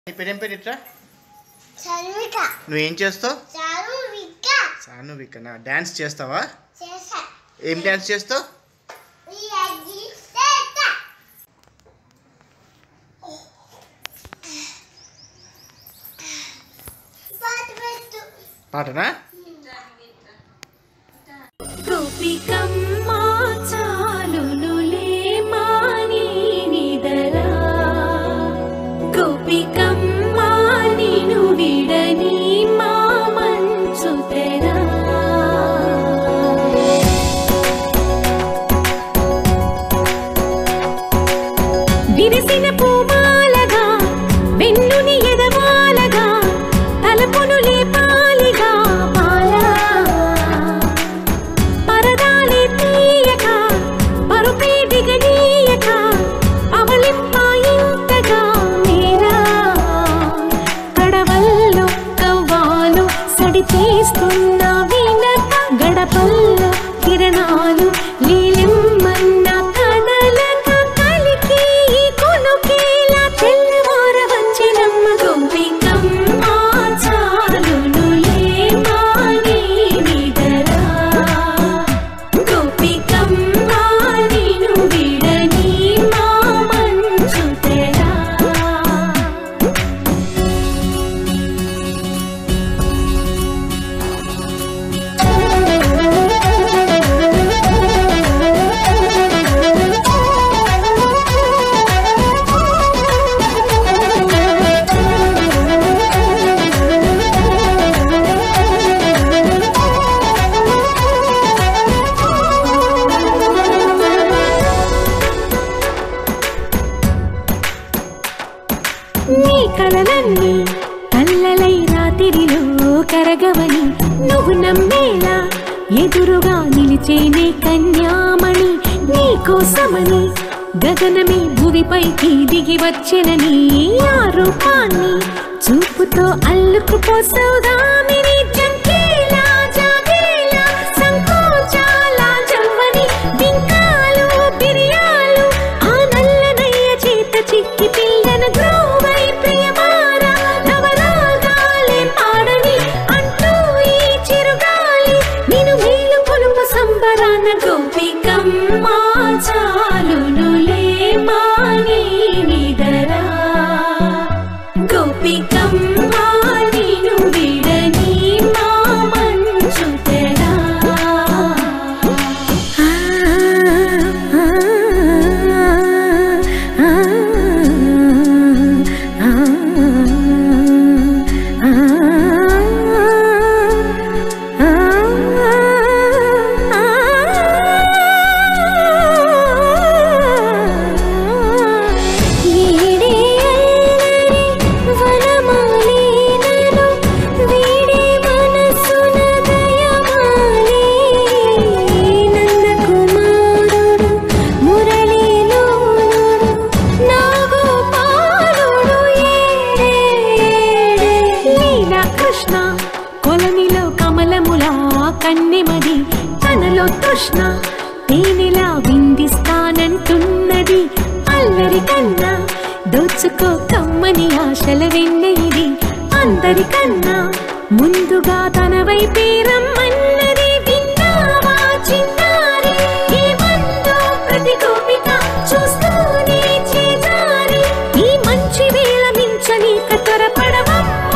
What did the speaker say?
నీ పేరేం పేరు ఇట్రా? సానువిక. నువ్వేం చేస్తావు? సానువిక. సానువికనా? డాన్స్ చేస్తావా? చేస్తా. ఏం డాన్స్ చేస్తావు? పాటనా? గోపికమ్మా చాలునులే మాని నిదరా, గోపికమ్మా నిను విడని మా మంచు తెరా. విరిసిన పూమాలగా వెన్నుని ఎదవాలగా తలపును లేపాలిగా మాలా, పరదాలే తీయక పరుపే దిగనీయక అవలింపాయింతగా మేరా. కడవల్లో కవ్వాలు సడి చేస్తున్న వినక గడపల్లో కిరణాలు లీలెమ్మన్న కదలక కలికి కొనుకేలా తెల్లవార వచ్చినమ్మ. గోపికమ్మా చాలునులే మాని నిదరా, గోపికమ్మా నిను విడని మా మంచు తెరా. నీ కలలన్నీ కల్లలై రాత్రిలో కరగవని నువ్వు నమ్మేలా ఎదురుగా నిలిచేనే కన్యామణి. నీ కోసమని గగనమే భువిపైకి దిగి వచ్చెనని ఆ రూపాన్ని చూపుతో అల్లుకుపోసౌదామిని. జంకేలా జాగేలా సంకోచాల జవ్వని బింకాలు బిరియాలు ఆ నల్లనయ్య చేత చిక్కి పిల్లన గ్రోవై ప్రియమార నవరాగాలే పాడని అంటూ ఈ చిరుగాలి నిన్ను మేలు కొలుపు సంబరాన. గోపికమ్మా చాలునులే మాని నిదరా, గోపికమ్మా నిను విడని మా మంచు తెరా. ఈడే అల్లరి వనమాలినను వీడే మనసున దయమాలి, నందకుమారుడు మురళీలోనుడు నాగోపాలుడు ఏడే ఏడే. లీలా కృష్ణ కొలనిలో కమలములా కన్నెమది తనలో తృష్ణ తేనెలా విందిస్తానంటున్నది. అల్లరి కన్నా దోచుకో కమ్మని ఆశల వెన్నెయిది, అందరికన్నా ముందుగా తన వైపే రమ్మన్నది. విన్నావా చిన్నారి ఏమందో ప్రతి గోపిక చూస్తూనే చేజారి, ఈ మంచి వేళ మించనీక త్వరపడవమ్మ